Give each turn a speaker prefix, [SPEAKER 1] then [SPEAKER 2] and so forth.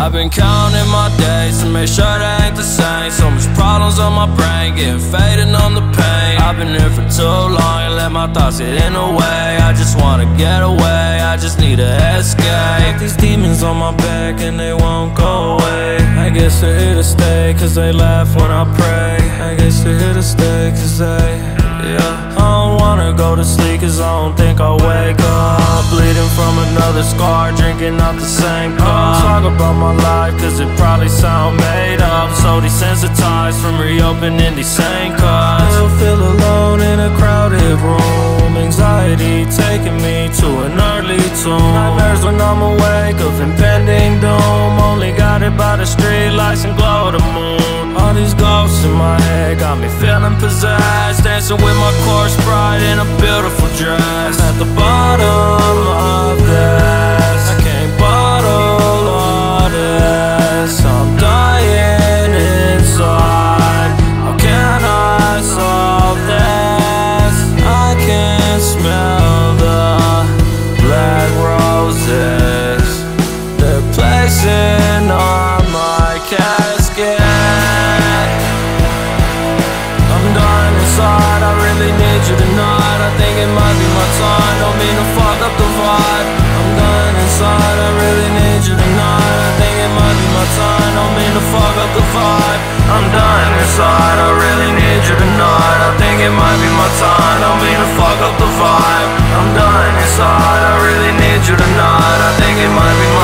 [SPEAKER 1] I've been counting my days to make sure they ain't the same. So much problems on my brain, getting faded on the pain. I've been here for too long and let my thoughts get in the way. I just wanna get away, I just need a escape. These demons on my back and they won't go away. I guess they're here to stay, cause they laugh when I pray. I guess they're here to stay, cause I don't wanna go to sleep, cause I don't think I'll wake up. Bleeding from another scar, drinking out the same cup. Talk about my life, cause it probably sound made up. So desensitized from reopening these same cuts. I feel alone in a crowded room. Anxiety taking me to an early tomb. Nightmares when I'm awake of impending doom. Only guided by the street lights and glow of the moon. All these ghosts in my head got me feeling possessed. Dancing with my corpse bride in a beautiful dress. At the bottom of this, I can't bottle all this. I'm dying inside. How can I solve this? I can smell the black roses. They're placing on my casket. I really need you tonight. I think it might be my time. Don't mean to fuck up the vibe. I'm dying inside. I really need you tonight. I think it might be my time. Don't mean to fuck up the vibe. I'm dying inside. I really need you tonight. I think it might be my time. Don't mean to fuck up the vibe. I'm dying inside. I really need you tonight. I think it might be my